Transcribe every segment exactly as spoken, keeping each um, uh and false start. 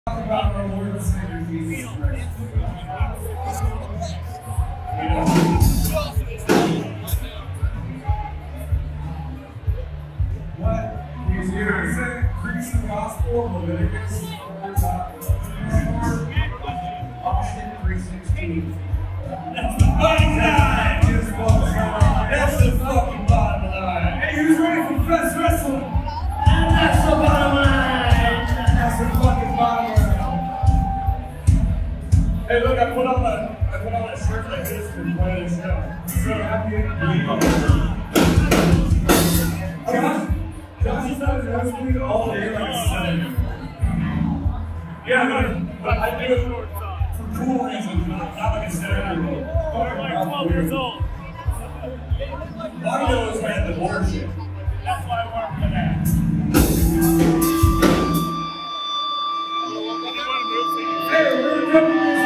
about our Lord and Savior Jesus Christ. What he's here to say, preach the gospel of Leviticus, Austin three sixteen. That's the bottom line! That's the fucking bottom line! Hey, who's ready for Fest Wrestling? And that's the bottom line! That's the fucking bottom line! Hey, look, I put on that, I put on that shirt like this to play this show. So happy to Josh, Josh is not hosting all day like a seven. Yeah, but, but I do it for, for cool reasons, not, not like a seven year old. We're like twelve years old. Mario has had the bullshit. That's why I work for that. Hey, we're gonna come here.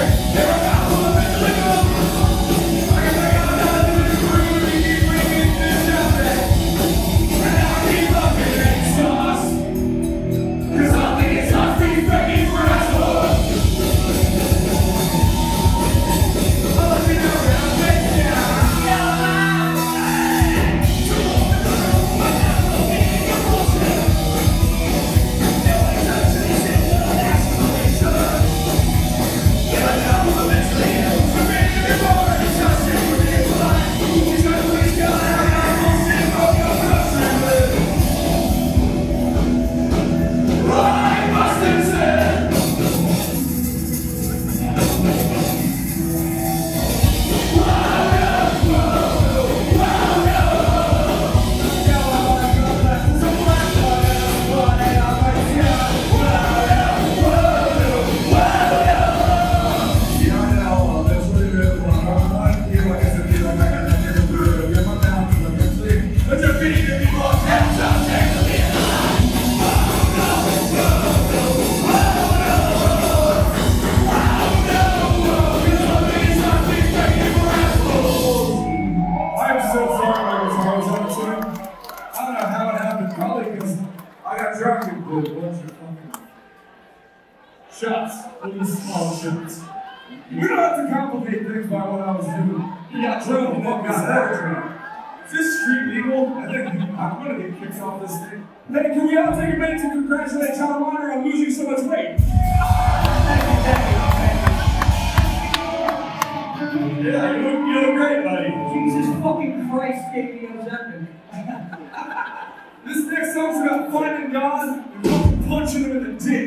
We're Shots. These small shots. We don't have to complicate things by what I was doing. You got drunk and then got better. Is this street legal? I think I'm gonna get kicked off this thing. Hey, can we all take a minute to congratulate John Warner on losing so much weight? Thank you, thank you, thank you. Yeah, you look, you look great, buddy. Jesus fucking Christ gave me Ozempic. This next song's about finding God and fucking punching him in the dick.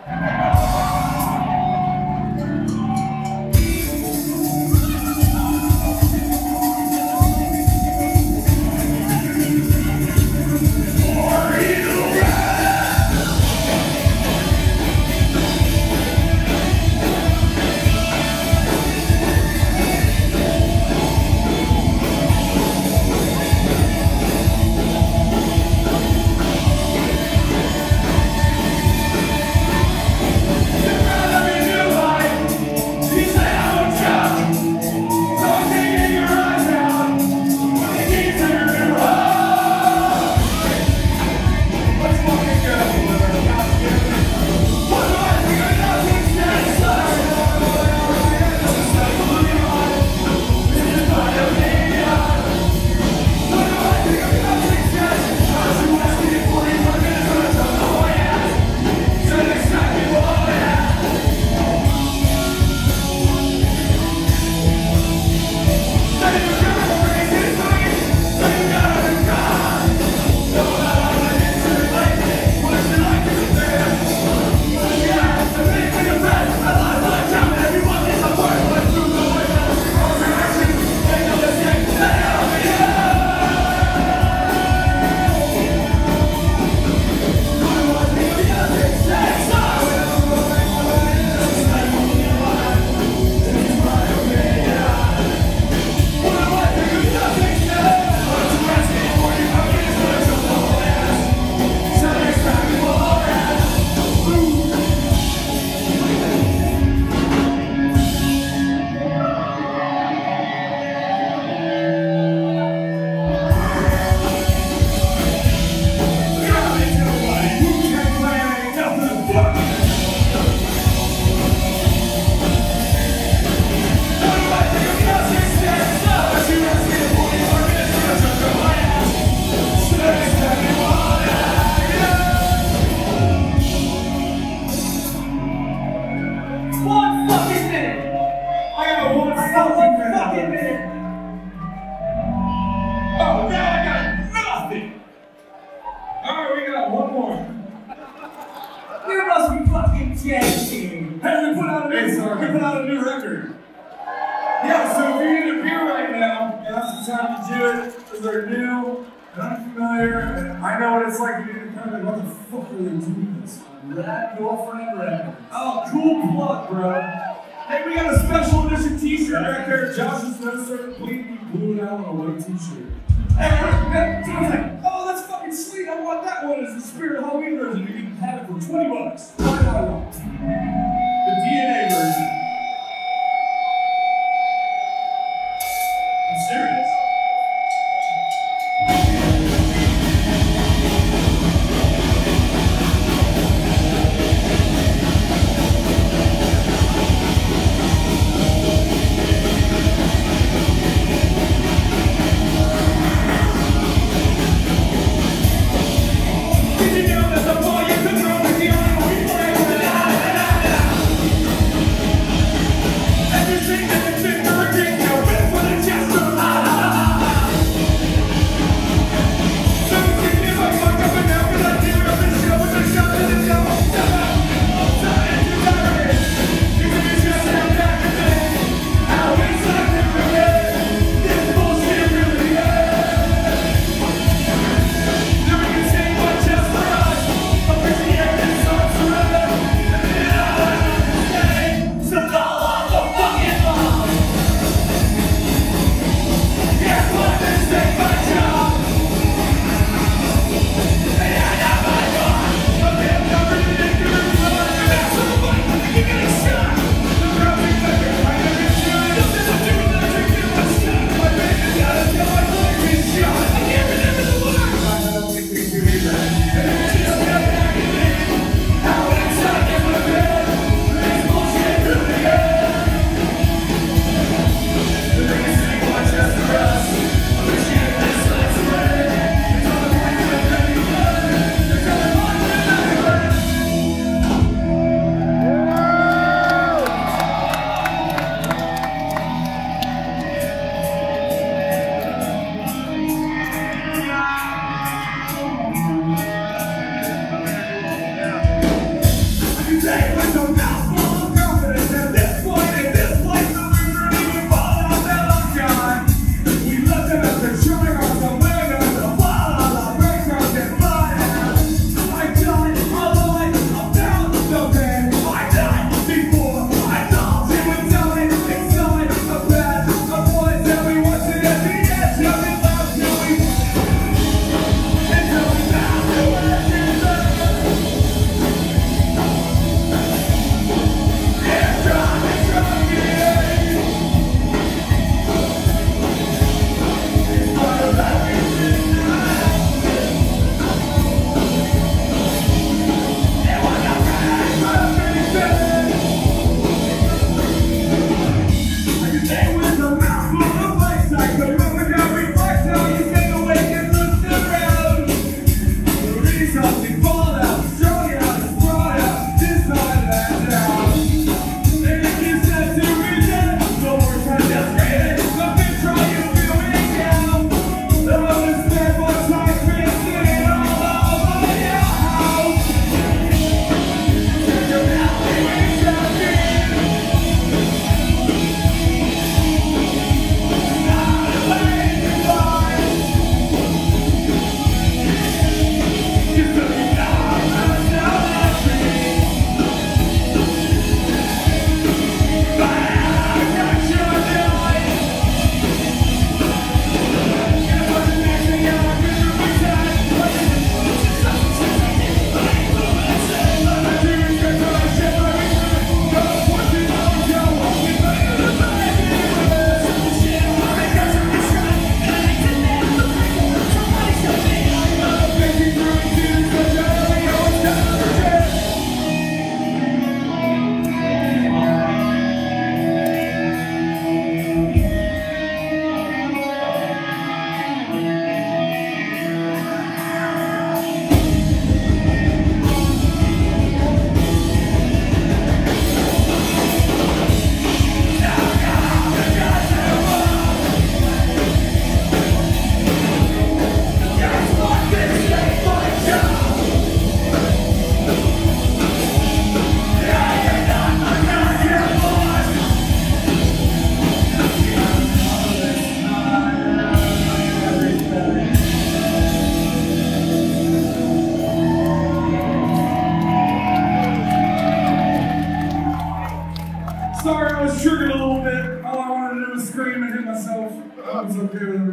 Oh, cool plug, bro. Hey, we got a special edition t-shirt right there. Josh's no certain bleeding blue out on a white t-shirt. Hey, John's like, oh, that's fucking sweet. I want that one as the Spirit Halloween version. You can have it for twenty bucks. What do I want? The D N A version. I'm serious. Did you know that the more you control is the only way?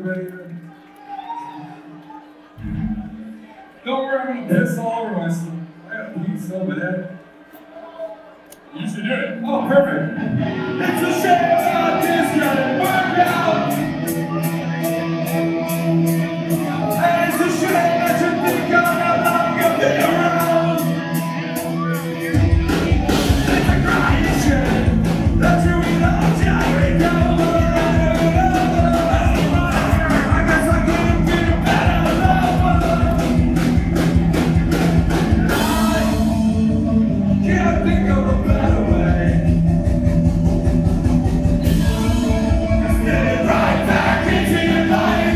everybody. Don't worry, I'm gonna piss all over myself. I gotta pee so bad. You should do it. Oh, perfect. It's a shame how this doesn't work out. And it's a shame that you think I'm not long gonna be around. It's a crying shame that you eat all Jerry go. I guess I couldn't be a better lover. I can't think of a better way. Get it right back into your life.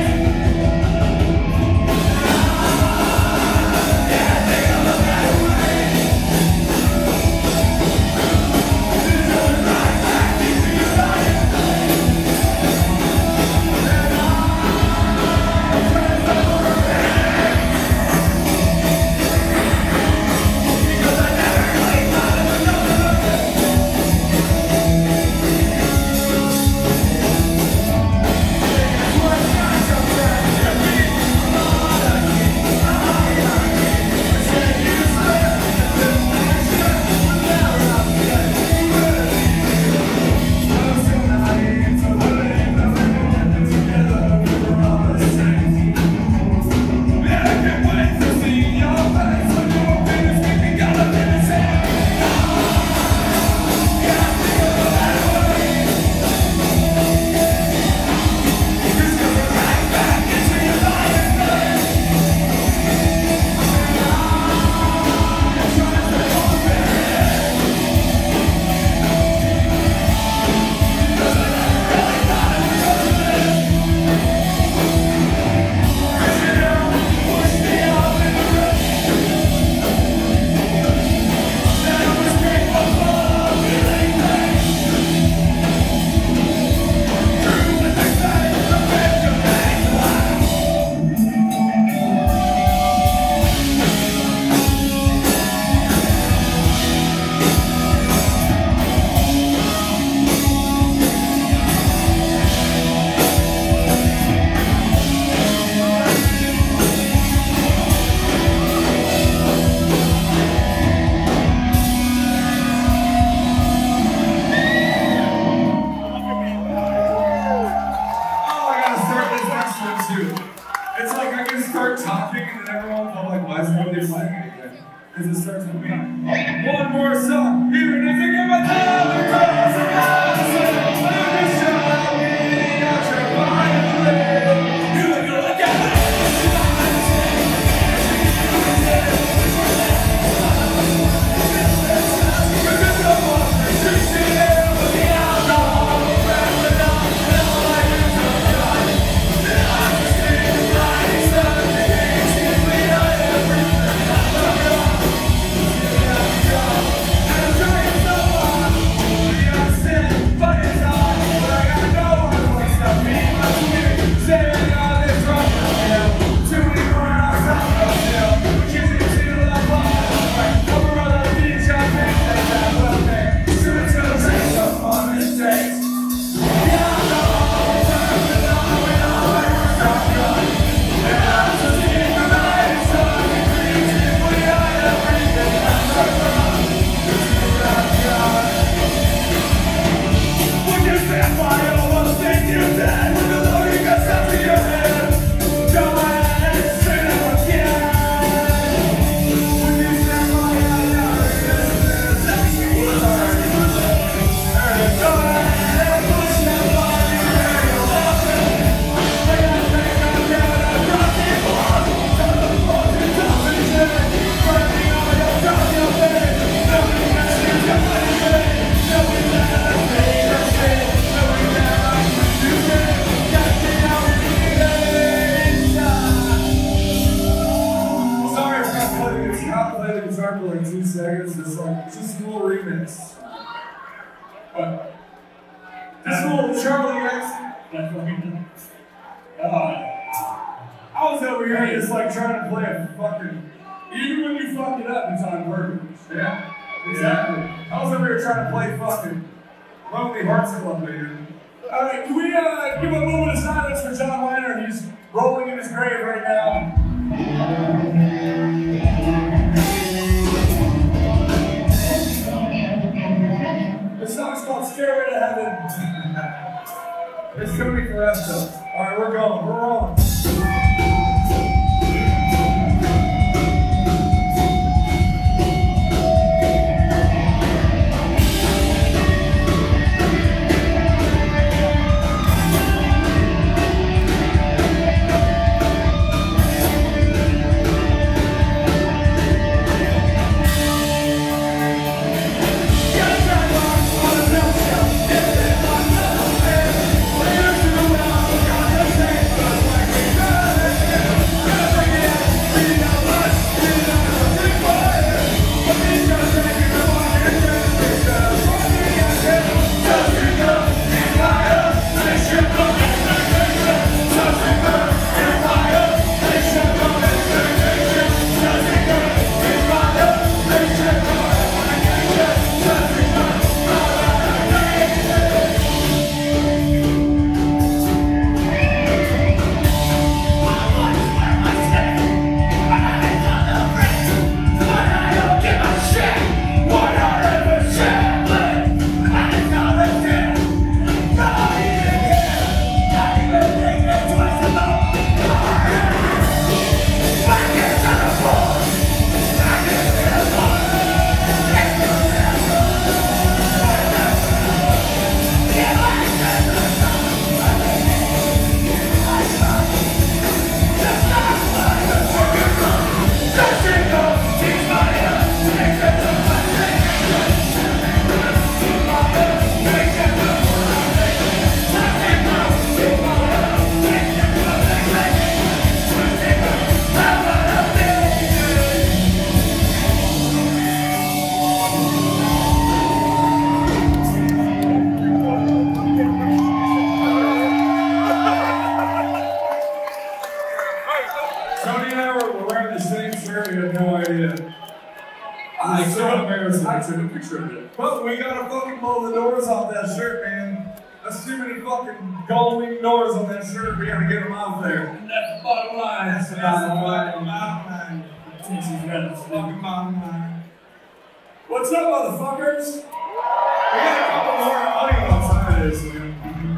It's like I can start talking and then everyone's all like, why is nobody playing anything? Because it starts with me. One more song, even if you give my time, the cross and I let me show me out your mind. You look like a All right, can we uh, give a moment of silence for John Weiner? He's rolling in his grave right now. This song's called Stairway to Heaven. It's coming for us, though. All right, we're going. We're rolling. Well, we gotta fucking blow the doors off that shirt, man. That's too many fucking gold-wing doors on that shirt. We gotta get them off there. And that's the bottom line. That's the bottom line. line. That's the fucking bottom line. What's up, motherfuckers? We got a couple more audio outside of this, man.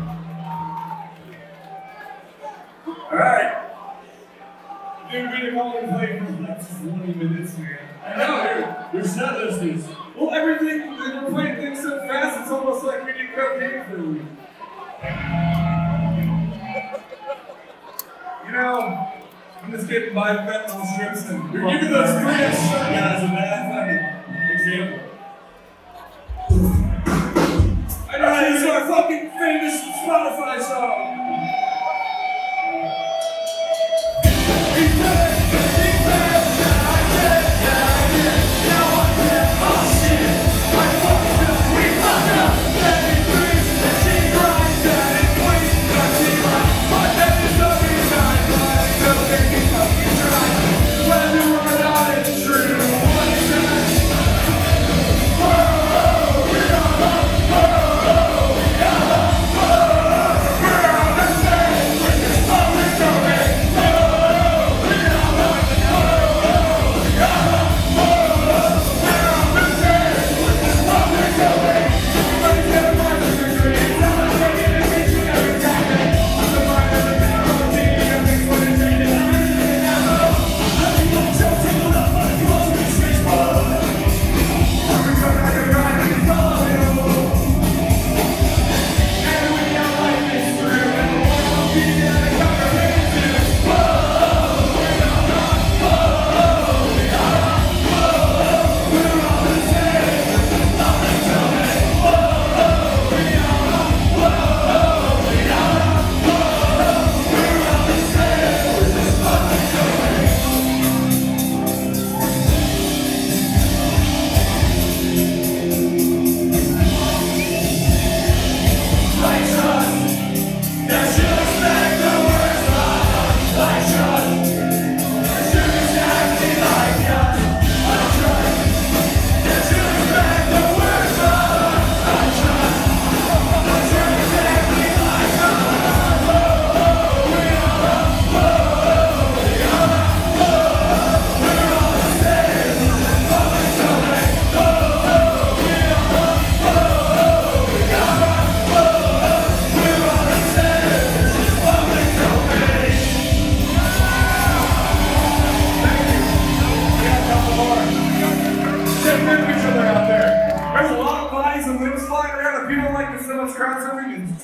Alright. Dude, we've been calling play for like twenty minutes, man. I know, dude. Your set list is. Well, everything, we're playing things so fast, it's almost like we need cocaine for a week. You know, I'm just getting by fentanyl strips and you're giving those three X shirt guys a bad fucking example. I know, this is our fucking famous Spotify song.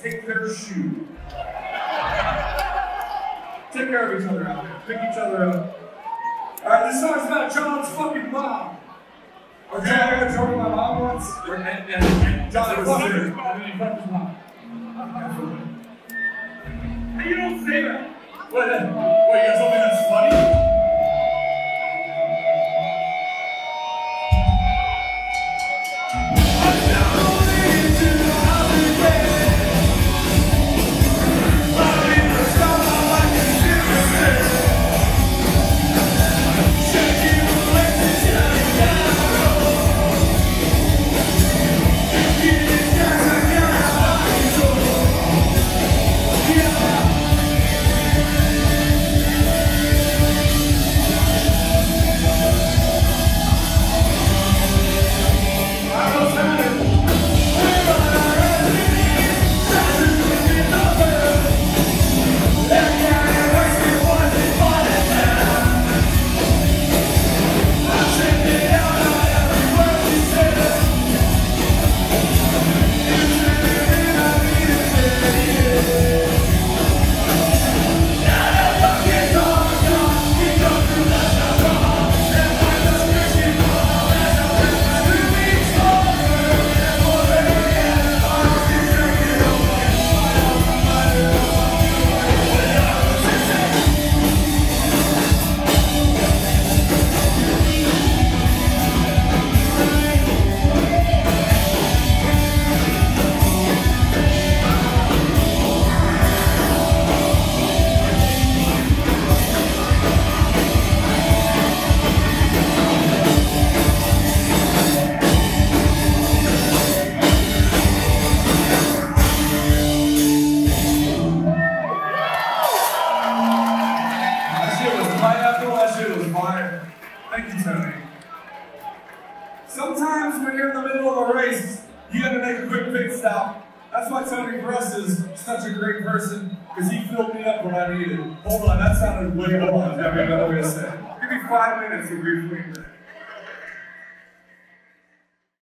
take their shoe. Take care of each other out there. Pick each other up. Alright, this song's about John's fucking mom. Okay, I got drunk with my mom once. And, and, and John was there. And then he fucked his mom. Hey, you don't say that. What, what, you got something that's funny? Thank you, Tony. Sometimes when you're in the middle of a race, you gotta make a quick pit stop. That's why Tony Bruss is such a great person, because he filled me up when I needed. Hold on, that sounded way more. That's another way to say it. Give me five minutes to briefly.